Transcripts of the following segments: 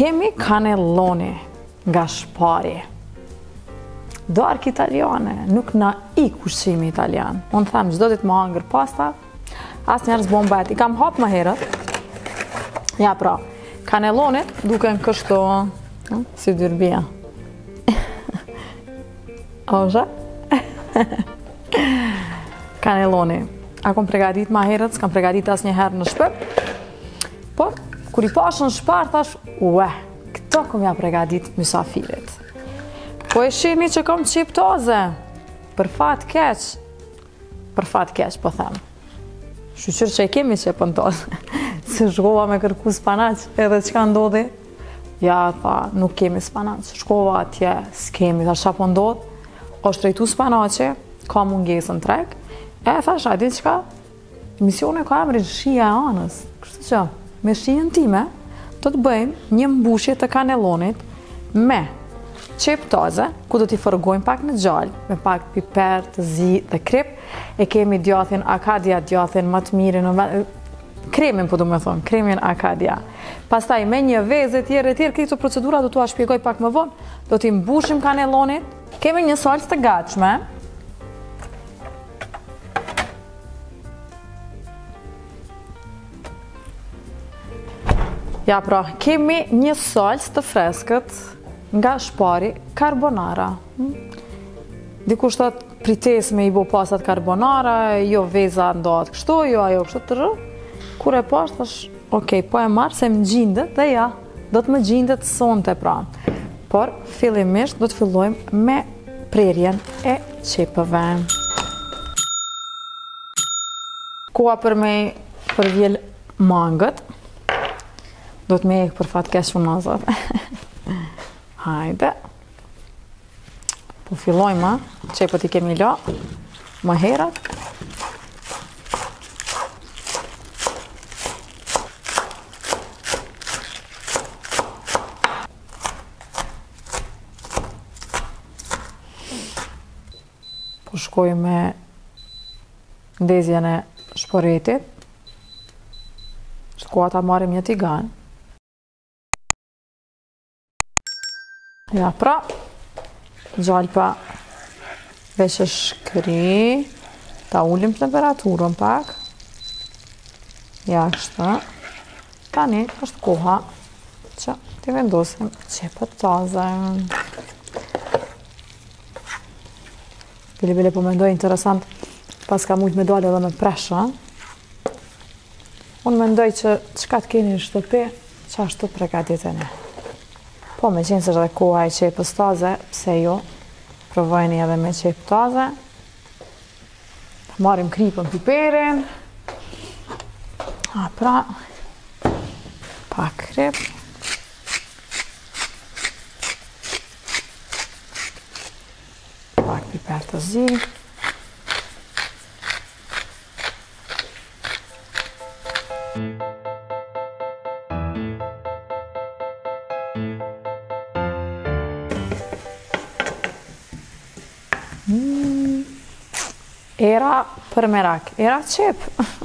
Kemi kanelloni nga Shpari. Dark italiane, nuk na I ushqimi italian. Unë them, çdo ditë më hangër pasta, asnjëherë s'bon bet. I kam hap më herët. Ja pra, kanellonit duken kështu, si dyrbia. Ose? Kanelloni. A kom pregadit ma herët, s'kam pregadit asnjëherë në shtëpi. Po, kur I pash në shtëpi, thash, këto kom ja pregadit mysafirit. Po e shihni që kom qiptoze. Për fat keq. Për fat keq, po them. Shqyqyr që I kemi qiptoze. Se shkova me kërku spanaq, edhe çka ndodhi? Ja, tha, nuk kemi spanaq. Shkova atje, s'kemi, tha, qa po ndodh? Është rejtu spanaqe, ka mungesën treg. E thash, a di qka? Misione ka emrin shija e anës. Kështu që, me shijen time, do të bëjmë një mbushje të kanellonit me qeptoze, ku do t'i fërgojmë pak në gjallë, me pak piper, të zi dhe krip. E kemi djathin Acadia, djathin më të mirin, kremin po du me thonë, kremin Acadia. Pastaj me një vezë tjerë, këto procedura do t'ua shpjegoj pak më vonë, do t'i mbushim kanellonit. Kemi një salcë të gatshme. Ja pra, kemi një salcë të freskët nga Shpari, carbonara. Dikush thot prites me I bo pasat carbonara, jo veza ndohet kështu, jo ajo kështu të rrë. Kur e pash, thash, okej, po e marrë se më gjindet dhe ja, do të më gjindet sonte pra. Por, fillimisht do të fillojmë me prerjen e qepëve. Koha për me përvjel mangët. Do të me ekë për fat kesh unazat. Hajde. Po fillojmë, qepët I kemi la, më herat. Po shkoj me ndezjen e shporetit. Shkoa ta marim një tigan. Ja pra, gjalpa veç e shkri, ta ullim temperaturën pak. Ja kështu. Tani është koha që t'i vendosim qepët taze. Bile po mendoj interesant, pas ka mujt me dole edhe me presha. Unë mendoj që qka t'keni në shtëpi, që ashtu pregaditeni. Po me qenë se është dhe koha I qepës taze, pse jo, provojni edhe me qepë taze. Marim kripën piperin. A pra, pak krip. Pak piper të zi. Era për merak, era qep.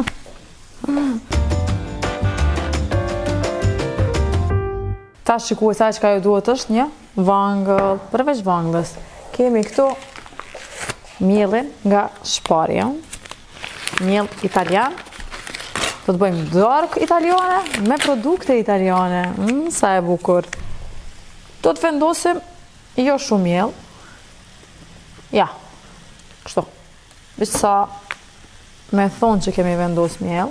Ta shikuj saj që ka ju duhet është një vangëll, përveç vangëllës. Kemi këtu mielin nga Shpari, miell italian. Do të bëjmë dark italiane me produkte italiane. Sa e bukur. Do të vendosim jo shumë miell. Ja, kështu. Vishë sa me thonë që kemi vendos miell.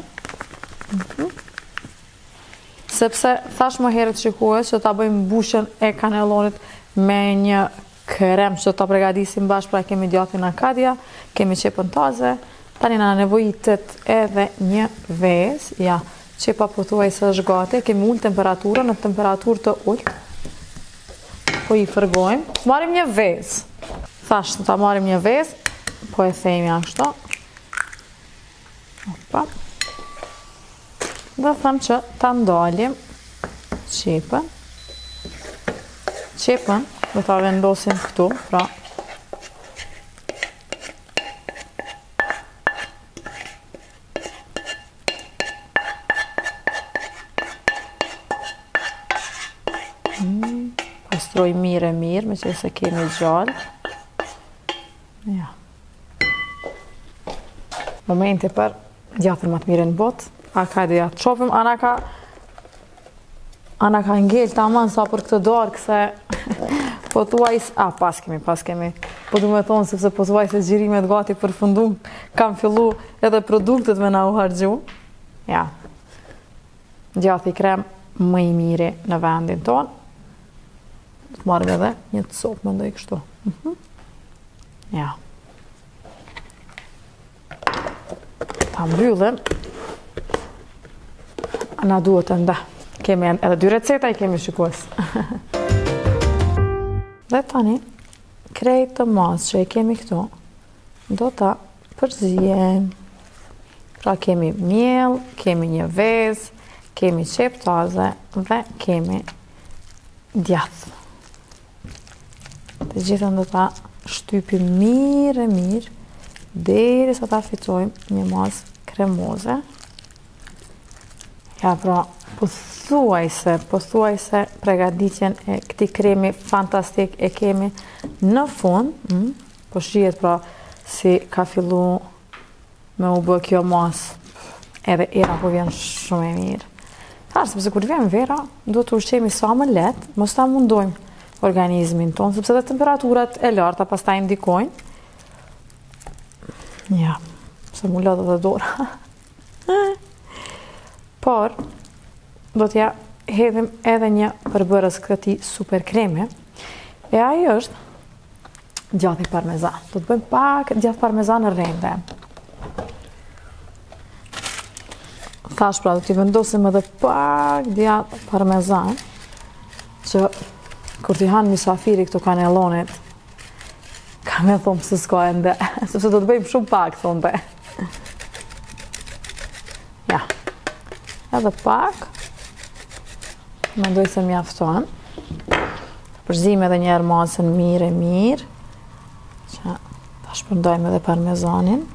Sepse thash më herët shikue që ta bëjmë mbushjen e kanellonit me një krem që ta pregadisim bashkë, pra kemi djathin Acadia, kemi qepën taze, tani na nevojitet edhe një vezë, ja, qepa po thuaj se është gati, kemi ullë temperaturën në temperaturë të ullë, po I fërgojmë, marim një vezë, thash ta marim një vezë, po e thejmë ashtu. Opa. Dhe thëmë që ta ndalim qepën. Qepën do ta vendosim këtu, pra. Pastroj mirë e mirë, me që se kemi gjallë. Ja. Momenti për djatër më të mirë në botë. A ka dhe ja të qopim, Ana ka ngell të aman sa për këtë dorë, këse po tuaj, pas kemi. Po du me thonë, sepse po tuaj se gjirimet gati për fundum, kam fillu edhe produktet me na u hargju. Ja. Djathi krem më i miri në vendin tonë. Të marrëm edhe një të sopë, më ndoj kështu. Ja. Ta mbyllim. Na duhet të nda. Kemi edhe 2 receta, i kemi shikues. Dhe tani, krejt të masë që i kemi këtu, do ta përzijem. Pra kemi miell, kemi një vezë, kemi qep taze dhe kemi djathë. Të gjithën do ta shtypim mirë, deri sa ta fitojmë një masë kremoze. Ja, pra, pothuajse pregaditjen e këtij kremi fantastik e kemi në fund. Po shihet pra si ka fillu me u bë kjo masë, edhe era po vjen shumë e mirë. Sepse kur vjen vera, do të ushqemi sa më lehtë, mos ta mundojmë organizmin tonë, sepse dhe temperaturat e larta pastaj ndikojnë. Ja, se mu lodhë dhe dora. Por, do t'ja hedhim edhe një përbërës këti super kreme, e ajo është djathi parmezan. Do të bëjmë pak djath parmezan në rende. Thash pra, do t'i vendosim edhe pak djath parmezan, që kur t'i hanë misafiri këto kanelonit, ka me thomë se s'ka ende, sepse do të bëjmë shumë pak, thonë dhe. Ja, edhe pak, mendoj se mjafton. Përzim edhe njerë masën mirë, që ta shpërndojmë edhe parmezanin.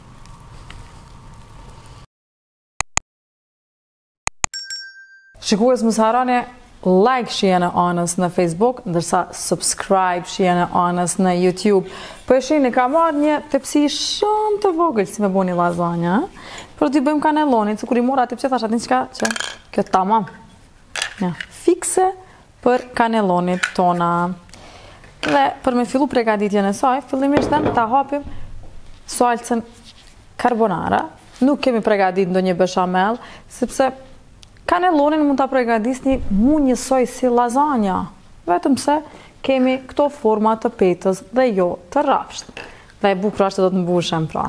Shikues, mos harroni like shija në Anës në Facebook, ndërsa subscribe shija në Anës në YouTube. Po e shihni, ka marrë një tepsi shumë të vogël si me bo një lazanja, por t'i bëjmë kanelonit, se kur i mora tepsi thash atin qka që kjo tamam. Ja, fikse për kanelonit tona. Dhe për me fillu pregaditjen e saj, fillimisht ta hapim salcën carbonara. Nuk kemi pregadit ndonjë bechamel, sepse kanelonin mund ta pregadisni mu njësoj si lazanja, vetëm se kemi këto forma të petës dhe jo të rrafsht. Dhe e bukra që do të mbushem pra.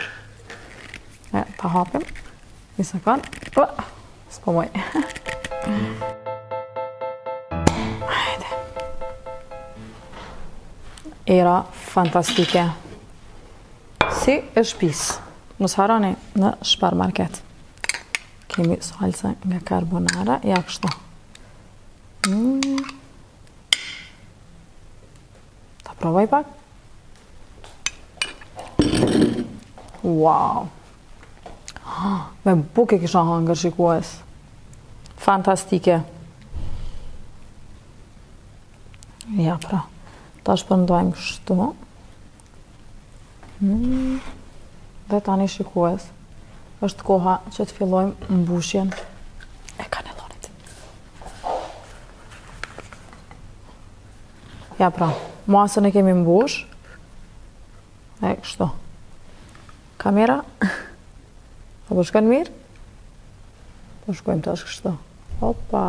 Ta hapim, një sekund. S'po moj. Hajde. Era fantastike. Si e shpis. Mos harroni në Sparmarket. Kemi salsa nga carbonara, ja kështu. Ta provoj pak. Wow! Me buke kisha hangër, shikues. Fantastike. Ja, pra. Ta shpërndojmë kështu. Dhe tani, shikues, është koha që të fillojmë mbushjen e kanelonit. Ja, pra, masën e kemi mbush. E kështu. Kamera. Po shkon mirë? Po shkojmë tash kështu. Opa.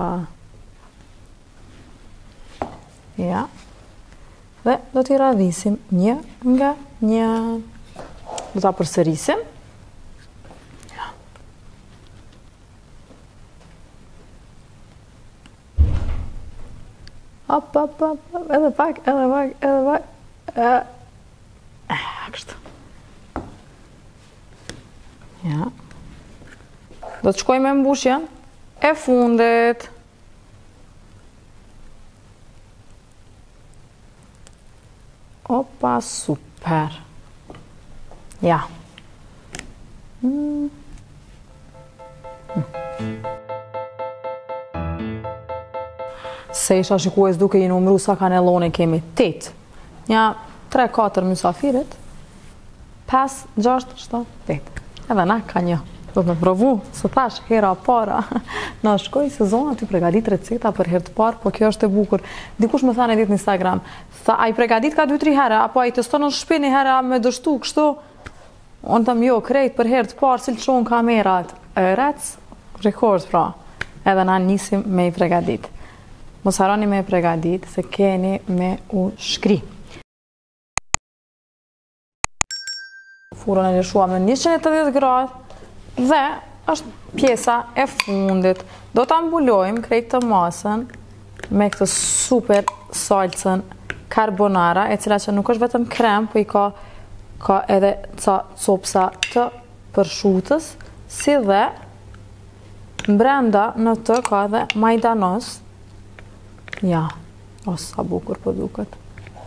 Ja. Dhe do t'i radhisim një nga një. Do t'a përsërisim. Ja. Op, edhe pak. Kështu. Ja. Do të shkojmë me mbushjen e fundit. Opa, super. Ja. se isha shikues duke i numru sa kanelloni kemi 8. Nja 3-4 mysafirit, 5, 6, 7, 8. Edhe na ka një. Do me provu, së thash, hera para, na shkoj sezona ty pregadit receta për herë të parë, po kjo është e bukur. Dikush më thane ditë në Instagram, tha, a i pregadit ka 2-3 herë, apo a i teston në shpi një herë, a me dështu, kështu? Unë thëm, jo, krejt për herë të parë, cilë qonë kamerat, rec, rekord pra, edhe na nisim me i pregadit. Mos harani me i pregadit, se keni me u shkri. Furën e lëshuam në 180 gradë, dhe është pjesa e fundit. Do ta mbulojmë krejt të masën me këtë super salcën carbonara, e cila që nuk është vetëm krem, po i ka edhe ca copsa të përshutës, si dhe brenda në të ka edhe majdanos. Ja, o sa bukur po duket.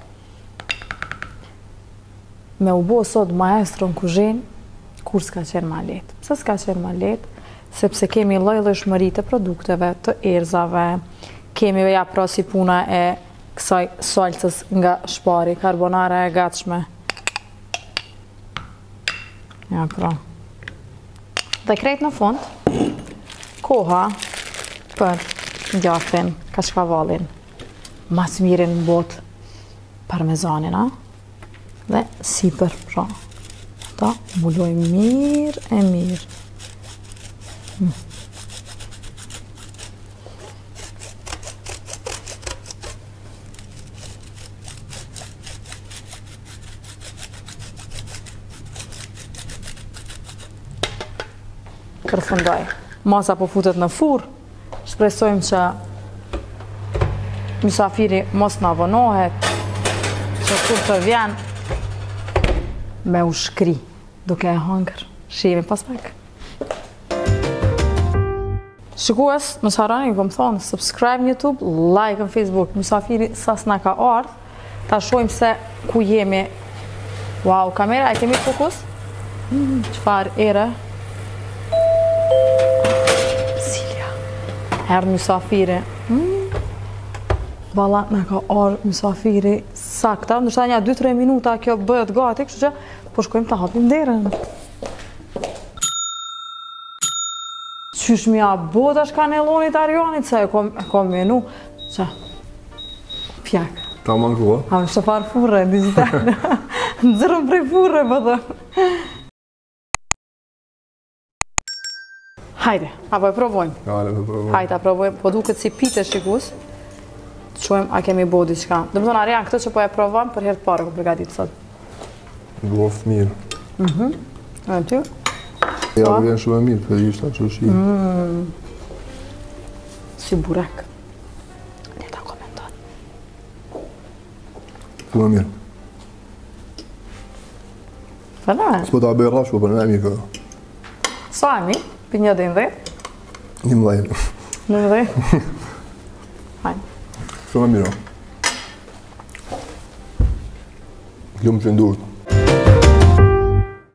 Me u bo sot maestro në kuzhinë, kur s'ka qenë ma letë. Pse s'ka qenë ma letë? Sepse kemi lloj-llojshmëri të produkteve, të erëzave, kemi ja pra si puna e kësaj salcës nga shpari, carbonara e gatshme. Ja pra. Dhe krejt në fund, koha për djathtin, kashkavallin, mas mirin në botë, parmezanin, a? Dhe sipër, pra. Ta mbuloj mirë e mirë. Kërfundoj. Masa po futet në furrë. Shpresojmë që mysafiri mos na vonohet, që kur të vjen me u shkri, duke e hangër. Shihemi pas pak. Shikues, mos harroni, kom thonë, subscribe në YouTube, like në Facebook. Mysafiri sa s'na ka ardhur, ta shohim se ku jemi. Wow, kamera, e kemi fokus? Çfarë ere? Silja. Herë mysafiri. Valla, na ka ardhur mysafiri sakta, ndoshta një 2-3 minuta kjo bëhet gati, kështu që po shkojmë ta hapim derën. Qysh mi a bota shkanellonit Arionit, se e kom menu. Qa? Pjak. Ta mangua? A me shëfar furre, digital. Nëzërëm prej furre, po dhe. Hajde, apo e provojmë? Hajde, e provojmë. Hajde, provojmë, po duket si pite shikus. Të shojmë a kemi bo diçka. Dhe më thonë, Arian, këtë që po e provojmë, për herë të parë, ku pregatit sot. Duoft mirë. E ty? Ja, vjen shumë e mirë, për ishta që shi. Si burek. Ne ta komenton. Shumë e mirë. Fëllë? S'po ta bëj rash, po për në e mirë këto. Sa e mi? Për një dhe 11. 11? Hajnë. Shumë e mirë. Gjumë që ndurët.